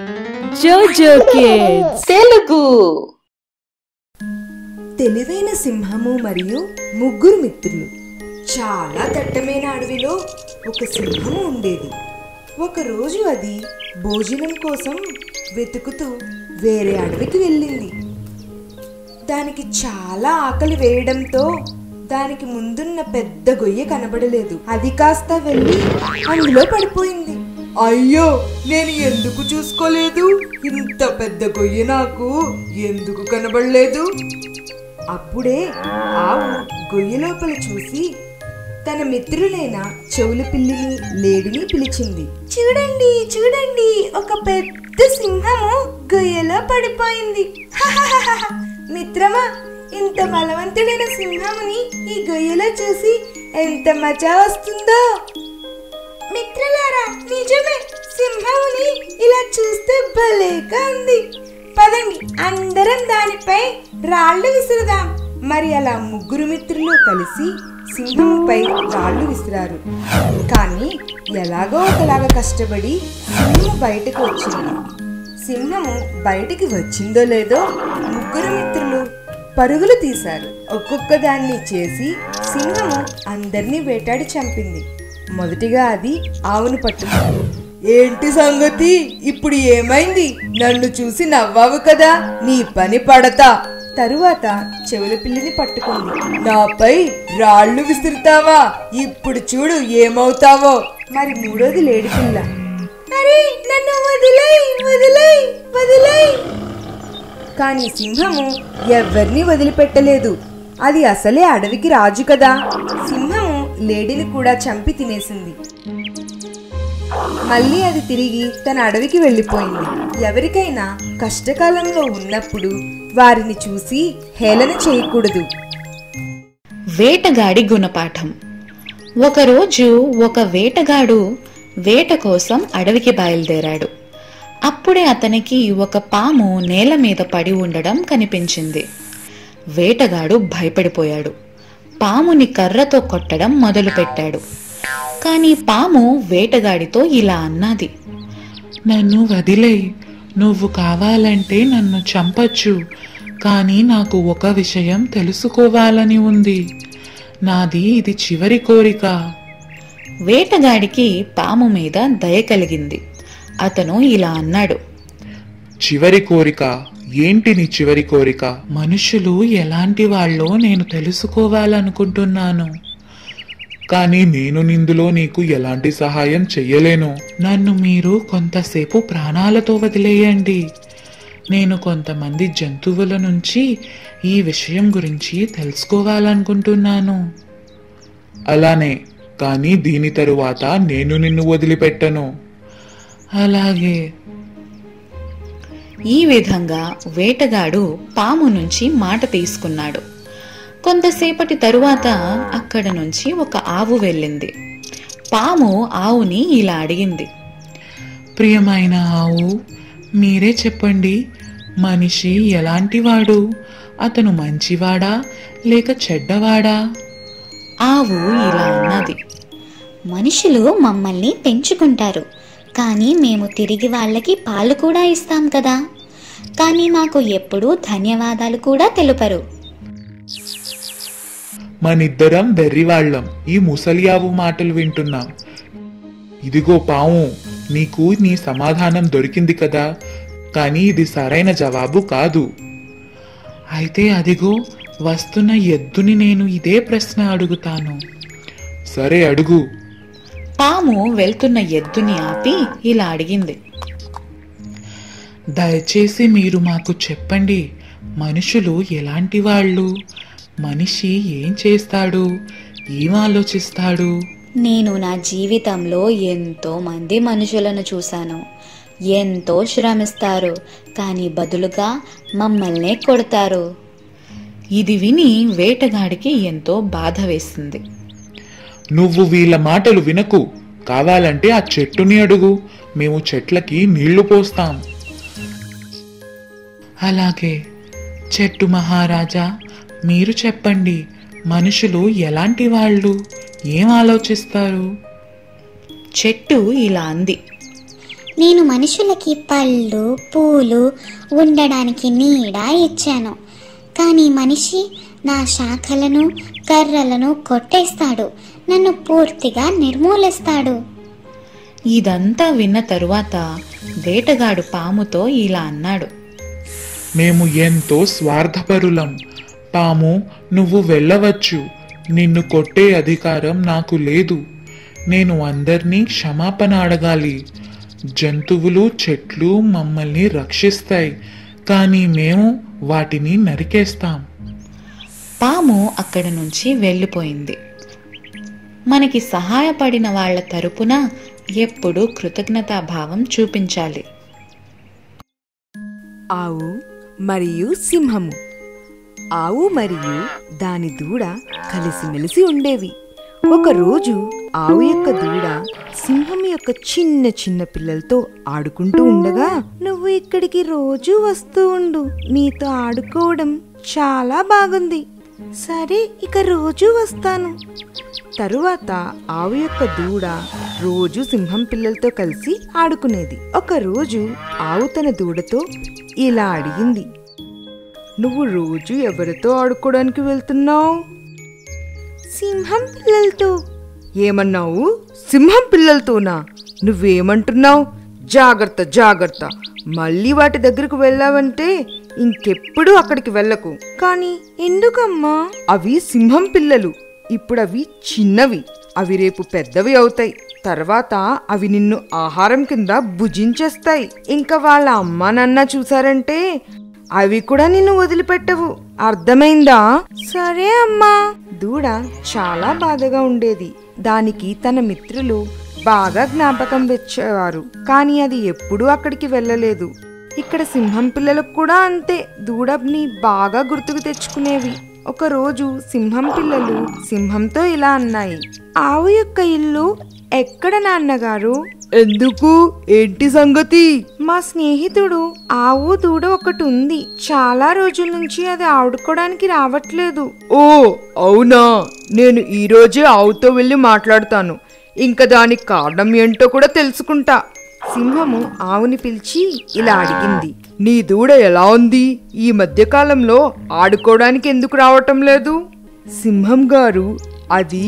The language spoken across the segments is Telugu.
జోజో కిడ్స్ తెలుగు. తెలివైన సింహము మరియు ముగ్గురు మిత్రులు. చాలా దట్టమైన అడవిలో ఒక సింహము ఉండేది. ఒకరోజు అది భోజనం కోసం వెతుకుతూ వేరే అడవికి వెళ్ళింది. దానికి చాలా ఆకలి వేయడంతో దానికి ముందున్న పెద్ద గొయ్య కనబడలేదు. అది కాస్త వెళ్ళి అందులో పడిపోయింది. అయ్యో, నేను ఎందుకు చూసుకోలేదు? ఇంత పెద్ద గొయ్య నాకు ఎందుకు కనబడలేదు? అప్పుడే ఆవు గొయ్య లోపల చూసి తన మిత్రులైన చెవుల పిల్లిని లేడిని పిలిచింది. చూడండి చూడండి, ఒక పెద్ద సింహము గొయ్యలో పడిపోయింది. మిత్రమా, ఇంత బలవంతుడైన సింహముని ఈ గొయ్యలో చూసి ఎంత మజా వస్తుందో. మిత్రులారా, నిజమే, సింహముని ఇలా చూస్తే భలేగా ఉంది. పదండి, అందరం దానిపై రాళ్లు విసురుదాం. మరి అలా ముగ్గురు మిత్రులు కలిసి సింహంపై రాళ్లు విసిరారు. కానీ ఎలాగో ఒకలాగా కష్టపడి సింహము బయటకు వచ్చింది. సింహము బయటికి వచ్చిందో లేదో ముగ్గురు మిత్రులు పరుగులు తీశారు. ఒక్కొక్క దాన్ని చేసి సింహము అందరినీ వేటాడి చంపింది. మొదటిగా అది ఆవును పట్టుకుంది. ఏంటి సంగతి? ఇప్పుడు ఏమైంది? నన్ను చూసి నవ్వావు కదా, నీ పని పడతా. తరువాత చెవుల పిల్లిని పట్టుకుంది. నాపై రాళ్లు విసురుతావా? ఇప్పుడు చూడు ఏమవుతావో. మరి మూడోది లేడి పిల్ల. అరే, నన్ను వదిలేయ్ వదిలేయ్ వదిలేయ్. కానీ సింహము ఎవరిని వదిలిపెట్టలేదు. అది అసలే అడవికి రాజు కదా. సింహము లేడిని కూడా చంపి తినేసింది. మళ్ళీ అది తిరిగి తన అడవికి వెళ్ళిపోయింది. ఎవరికైనా కష్టకాలంలో ఉన్నప్పుడు వారిని చూసి హేళన చేయకూడదు. వేటగాడి గుణపాఠం. ఒకరోజు ఒక వేటగాడు వేట కోసం అడవికి బయలుదేరాడు. అప్పుడే అతనికి ఒక పాము నేల మీద పడి ఉండడం కనిపించింది. వేటగాడు భయపడిపోయాడు. పాముని కర్రతో కొట్టడం మొదలుపెట్టాడు. కానీ పాము వేటగాడితో ఇలా అన్నది. నన్ను వదిలేయ్, నువ్వు కావాలంటే నన్ను చంపచ్చు. కానీ నాకు ఒక విషయం తెలుసుకోవాలని ఉంది. నాది ఇది చివరి కోరిక. వేటగాడికి పాము మీద దయ కలిగింది. అతను ఇలా అన్నాడు. చివరి కోరిక ఏంటి? నీ చివరి కోరిక? మనుషులు ఎలాంటి వాళ్ళో నేను తెలుసుకోవాలనుకుంటున్నాను. కానీ నేను ఇందులో నీకు ఎలాంటి సహాయం చెయ్యలేను. నన్ను మీరు కొంతసేపు ప్రాణాలతో వదిలేయండి. నేను కొంతమంది జంతువుల నుంచి ఈ విషయం గురించి తెలుసుకోవాలనుకుంటున్నాను. అలానే, కానీ దీని తరువాత నేను నిన్ను వదిలిపెట్టను. అలాగే. ఈ విధంగా వేటగాడు పాము నుంచి మాట తీసుకున్నాడు. కొంతసేపటి తరువాత అక్కడ నుంచి ఒక ఆవు వెళ్ళింది. పాము ఆవుని ఇలా అడిగింది. ప్రియమైన ఆవు, మీరే చెప్పండి, మనిషి ఎలాంటివాడు? అతను మంచివాడా లేక చెడ్డవాడా? ఆవు ఇలా అన్నది. మనుషులు మమ్మల్ని పెంచుకుంటారు, కానీ మేము తిరిగి వాళ్ళకి పాలు కూడా ఇస్తాం కదా. కానీ మాకు ఎప్పుడూ ధన్యవాదాలు కూడా తెలుపరు. మనిద్దరం వెర్రివాళ్లం ఈ ముసలి ఆవు మాటలు వింటున్నాం. ఇదిగో పాము, నీకు నీ సమాధానం దొరికింది కదా, కానీ ఇది సరైన జవాబు కాదు. అయితే అదిగో వస్తున్న ఎద్దుని నేను ఇదే ప్రశ్న అడుగుతాను. సరే, అడుగు. పాము వెళ్తున్న ఎద్దుని ఆపి ఇలా అడిగింది. దయచేసి మీరు మాకు చెప్పండి, మనుషులు ఎలాంటి వాళ్ళు? మనిషి ఏం చేస్తాడు? ఏం ఆలోచిస్తాడు? నేను నా జీవితంలో ఎంతో మంది మనుషులను చూశాను. ఎంతో శ్రమిస్తారు, కానీ బదులుగా మమ్మల్నే కొడతారు. ఇది విని వేటగాడికి ఎంతో బాధ వేసింది. నువ్వు వీళ్ళ మాటలు వినకు. కావాలంటే ఆ చెట్టుని అడుగు, మేము చెట్లకి నీళ్లు పోస్తాం. అలాగే. చెట్టు మహారాజా, మీరు చెప్పండి, మనుషులు ఎలాంటి వాళ్ళు? ఏం ఆలోచిస్తారు? చెట్టు ఇలా అంది. నేను మనుషులకి పళ్ళు పూలు ఉండడానికి నీడ ఇచ్చాను, కానీ మనిషి నా శాఖలను కర్రలను కొట్టేస్తాడు, నన్ను పూర్తిగా నిర్మూలిస్తాడు. ఇదంతా విన్న తరువాత వేటగాడు పాముతో ఇలా అన్నాడు. మేము ఎంతో స్వార్థపరులం. పాము, నువ్వు వెళ్ళవచ్చు. నిన్ను కొట్టే అధికారం నాకు లేదు. నేను అందరినీ క్షమాపణ అడగాలి. జంతువులు చెట్లు మమ్మల్ని రక్షిస్తాయి, కానీ మేము వాటిని నరికేస్తాం. పాము అక్కడి నుంచి వెళ్ళిపోయింది. మనకి సహాయపడిన వాళ్ళ తరపున ఎప్పుడూ కృతజ్ఞతాభావం చూపించాలి. ఆవు మరియు సింహము. ఆవు మరియు దాని దూడ కలిసిమెలిసి ఉండేవి. ఒకరోజు ఆవు యొక్క దూడ సింహం యొక్క చిన్న చిన్న పిల్లలతో ఆడుకుంటూ ఉండగా, నువ్వు ఇక్కడికి రోజు వస్తూ ఉండు, నీతో ఆడుకోవడం చాలా బాగుంది. సరే, ఇక రోజు వస్తాను. తరువాత ఆవు యొక్క దూడ రోజు సింహం పిల్లలతో కలిసి ఆడుకునేది. ఒకరోజు ఆవు తన దూడతో ఇలా అడిగింది, నువ్వు రోజు ఎవరితో ఆడుకోవడానికి వెళ్తున్నావు? సింహం పిల్లలతో. ఏమన్నావు? సింహం పిల్లలతోనా? నువ్వేమంటున్నావు? జాగ్రత్త జాగ్రత్త, మళ్ళీ వాటి దగ్గరకు వెళ్ళావంటే ఇంకెప్పుడు అక్కడికి వెళ్ళకు. కానీ ఎందుకమ్మా? అవి సింహం పిల్లలు. ఇప్పుడు అవి చిన్నవి, అవి రేపు పెద్దవి అవుతాయి. తర్వాత అవి నిన్ను ఆహారం కింద భుజించేస్తాయి. ఇంకా వాళ్ళ అమ్మా నాన్న చూసారంటే అవి కూడా నిన్ను వదిలిపెట్టవు. అర్థమైందా? సరే అమ్మా. దూడ చాలా బాధగా ఉండేది. దానికి తన మిత్రులు బాగా జ్ఞాపకం వచ్చేవారు, కానీ అది ఎప్పుడూ అక్కడికి వెళ్ళలేదు. ఇక్కడ సింహం పిల్లలకు కూడా అంతే, దూడని బాగా గుర్తుకు తెచ్చుకునేవి. ఒకరోజు సింహం పిల్లలు సింహంతో ఇలా అన్నాయి, ఆవు యొక్క ఇల్లు ఎక్కడ నాన్నగారు? ఎందుకు? ఏంటి సంగతి? మా స్నేహితుడు ఆవు దూడ ఒకటి ఉంది, చాలా రోజుల నుంచి అది ఆడుకోవడానికి రావట్లేదు. ఓ అవునా, నేను ఈ రోజే ఆవుతో వెళ్ళి మాట్లాడతాను. ఇంకా దానికి కారణం ఏంటో కూడా తెలుసుకుంటా. సింహము ఆవుని పిలిచి ఇలా అడిగింది, నీ దూడ ఎలా ఉంది? ఈ మధ్యకాలంలో ఆడుకోవడానికి ఎందుకు రావటం లేదు? సింహం గారు, అది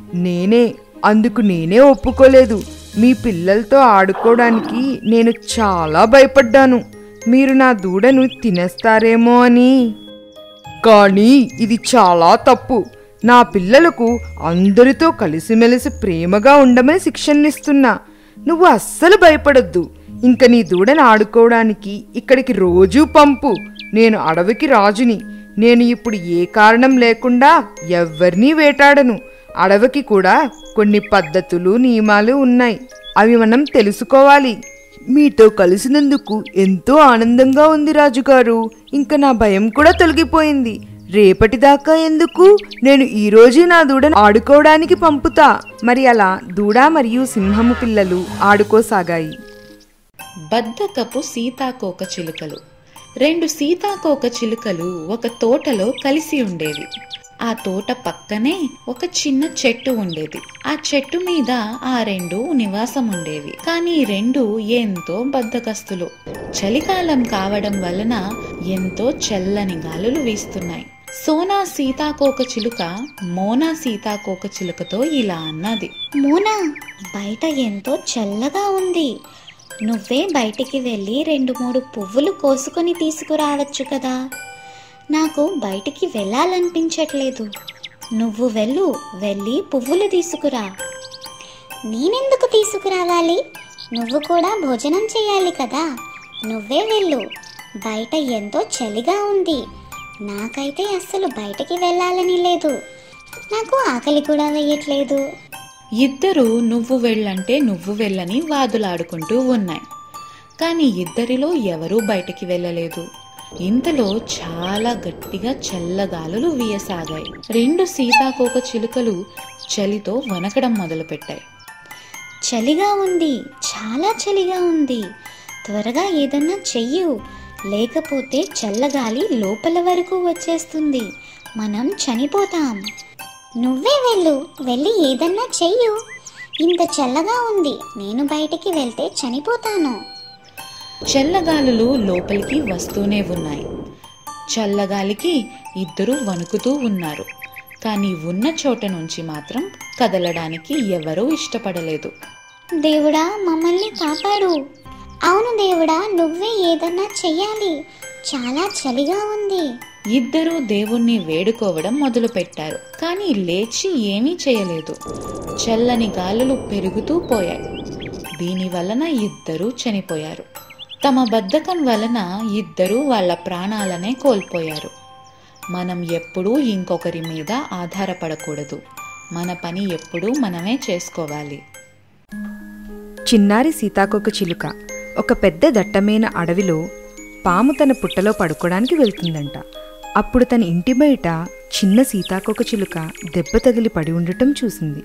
అందుకు నేనే ఒప్పుకోలేదు. మీ పిల్లలతో ఆడుకోవడానికి నేను చాలా భయపడ్డాను, మీరు నా దూడను తినేస్తారేమో అని. కానీ ఇది చాలా తప్పు. నా పిల్లలకు అందరితో కలిసిమెలిసి ప్రేమగా ఉండమని శిక్షణనిస్తున్నా. నువ్వు అస్సలు భయపడొద్దు. ఇంక నీ దూడను ఆడుకోవడానికి ఇక్కడికి రోజూ పంపు. నేను అడవికి రాజుని. నేను ఇప్పుడు ఏ కారణం లేకుండా ఎవ్వరినీ వేటాడను. అడవికి కూడా కొన్ని పద్ధతులు నియమాలు ఉన్నాయి, అవి మనం తెలుసుకోవాలి. మీతో కలిసినందుకు ఎంతో ఆనందంగా ఉంది రాజుగారు. ఇంకా నా భయం కూడా తొలగిపోయింది. రేపటిదాకా ఎందుకు, నేను ఈ రోజే నా దూడను ఆడుకోవడానికి పంపుతా. మరి అలా దూడ మరియు సింహము పిల్లలు ఆడుకోసాగాయి. బద్దకపు సీతాకోక చిలుకలు. 2 సీతాకోక చిలుకలు ఒక తోటలో కలిసి ఉండేవి. ఆ తోట పక్కనే ఒక చిన్న చెట్టు ఉండేది. ఆ చెట్టు మీద ఆ 2 నివాసం ఉండేవి. కానీ 2 ఎంతో బద్దకస్తులు. చలికాలం కావడం వలన ఎంతో చల్లని గాలులు వీస్తున్నాయి. సోనా సీతాకోక చిలుక మోనా సీతాకోక చిలుకతో ఇలా అన్నది, మోనా, బయట ఎంతో చల్లగా ఉంది. నువ్వే బయటికి వెళ్ళి 2-3 పువ్వులు కోసుకొని తీసుకురావచ్చు కదా. నాకు బయటికి వెళ్ళాలనిపించట్లేదు. నువ్వు వెళ్ళి పువ్వులు తీసుకురా. నేనెందుకు తీసుకురావాలి? నువ్వు కూడా భోజనం చేయాలి కదా. నువ్వే వెళ్ళు. బయట ఎంతో చలిగా ఉంది. నాకైతే అస్సలు బయటికి వెళ్ళాలని లేదు. నాకు ఆకలి కూడా వేయట్లేదు. ఇద్దరు నువ్వు వెళ్ళంటే నువ్వు వెళ్ళని వాదులాడుకుంటూ ఉన్నాయి. కానీ ఇద్దరిలో ఎవరూ బయటికి వెళ్ళలేదు. ఇంతలో చాలా గట్టిగా చల్లగాలులు వీయసాగాయి. 2 సీతాకోక చిలుకలు చలితో వణకడం మొదలుపెట్టాయి. చలిగా ఉంది, చాలా చలిగా ఉంది. త్వరగా ఏదన్నా చెయ్యు, లేకపోతే చల్లగాలి లోపల వరకు వచ్చేస్తుంది. మనం చనిపోతాం. నువ్వే వెళ్ళి ఏదన్నా చెయ్యు. ఇంత చల్లగా ఉంది, నేను బయటికి వెళ్తే చనిపోతాను. చల్లగాలులు లోపలికి వస్తూనే ఉన్నాయి. చల్లగాలికి ఇద్దరూ వణుకుతూ ఉన్నారు. కానీ ఉన్న చోట నుంచి మాత్రం కదలడానికి ఎవరూ ఇష్టపడలేదు. దేవుడా, మమ్మల్ని కాపాడు. అవును దేవుడా, నువ్వే ఏదన్నా చెయ్యాలి, చాలా చలిగా ఉంది. ఇద్దరూ దేవుణ్ణి వేడుకోవడం మొదలుపెట్టారు. కానీ లేచి ఏమీ చేయలేదు. చల్లని గాలులు పెరుగుతూ పోయాయి. దీని వలన ఇద్దరూ చనిపోయారు. తమ బద్ధకం వలన ఇద్దరూ వాళ్ళ ప్రాణాలనే కోల్పోయారు. మనం ఎప్పుడూ ఇంకొకరి మీద ఆధారపడకూడదు. మన పని ఎప్పుడూ మనమే చేసుకోవాలి. చిన్నారి సీతాకోక చిలుక ఒక పెద్ద దట్టమైన అడవిలో పాము తన పుట్టలో పడుకోవడానికి వెళ్తుందంట. అప్పుడు తన ఇంటి బయట చిన్న సీతాకోక చిలుక దెబ్బ తగిలి పడి ఉండటం చూసింది.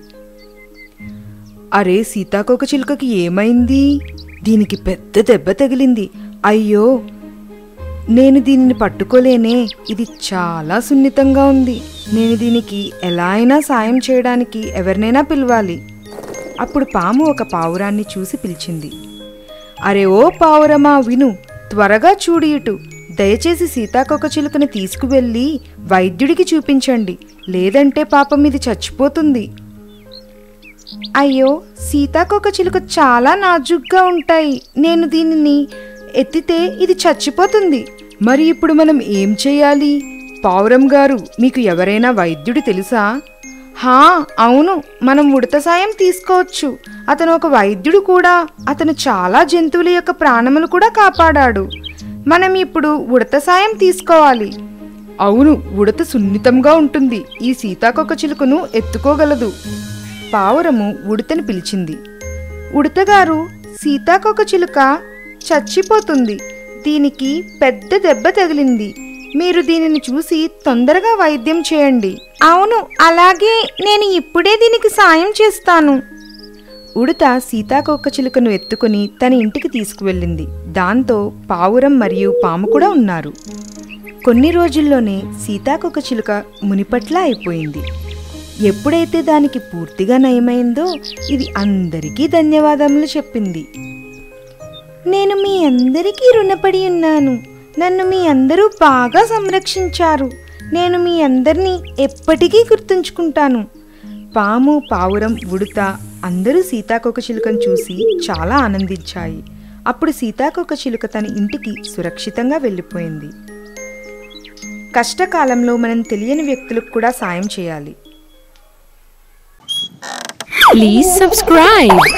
అరే, సీతాకోక చిలుకకి ఏమైంది? దీనికి పెద్ద దెబ్బ తగిలింది. అయ్యో, నేను దీనిని పట్టుకోలేనే, ఇది చాలా సున్నితంగా ఉంది. నేను దీనికి ఎలా అయినా సాయం చేయడానికి ఎవరినైనా పిలవాలి. అప్పుడు పాము ఒక పావురాన్ని చూసి పిలిచింది. అరే ఓ పావురమా, విను, త్వరగా చూడు ఇటు. దయచేసి సీతాకోక చిలుకని తీసుకువెళ్ళి వైద్యుడికి చూపించండి, లేదంటే పాపం ఇది చచ్చిపోతుంది. అయ్యో, సీతాకోక చిలుక చాలా నాజుగ్గా ఉంటాయి. నేను దీనిని ఎత్తితే ఇది చచ్చిపోతుంది. మరి ఇప్పుడు మనం ఏం చేయాలి? పావురం గారు, మీకు ఎవరైనా వైద్యుడు తెలుసా? హా, అవును, మనం ఉడత సాయం తీసుకోవచ్చు. అతను ఒక వైద్యుడు కూడా. అతను చాలా జంతువుల యొక్క ప్రాణములు కూడా కాపాడాడు. మనం ఇప్పుడు ఉడత సాయం తీసుకోవాలి. అవును, ఉడత సున్నితంగా ఉంటుంది. ఈ సీతాకోక చిలుకను ఎత్తుకోగలదు. పావురము ఉడతని పిలిచింది. ఉడతగారు, సీతాకోక చిలుక చచ్చిపోతుంది. దీనికి పెద్ద దెబ్బ తగిలింది. మీరు దీనిని చూసి తొందరగా వైద్యం చేయండి. అవును, అలాగే, నేను ఇప్పుడే దీనికి సాయం చేస్తాను. ఉడత సీతాకోక చిలుకను ఎత్తుకుని తన ఇంటికి తీసుకువెళ్ళింది. దాంతో పావురం మరియు పాము కూడా ఉన్నారు. కొన్ని రోజుల్లోనే సీతాకోక చిలుక మునిపట్లా అయిపోయింది. ఎప్పుడైతే దానికి పూర్తిగా నయమైందో ఇది అందరికీ ధన్యవాదములు చెప్పింది. నేను మీ అందరికీ రుణపడి ఉన్నాను. నన్ను మీ అందరూ బాగా సంరక్షించారు. నేను మీ అందరినీ ఎప్పటికీ గుర్తుంచుకుంటాను. పాము, పావురం, ఉడత అందరూ సీతాకోక చిలుకను చూసి చాలా ఆనందించాయి. అప్పుడు సీతాకోక చిలుక తన ఇంటికి సురక్షితంగా వెళ్ళిపోయింది. కష్టకాలంలో మనం తెలియని వ్యక్తులకు కూడా సాయం చేయాలి. Please subscribe.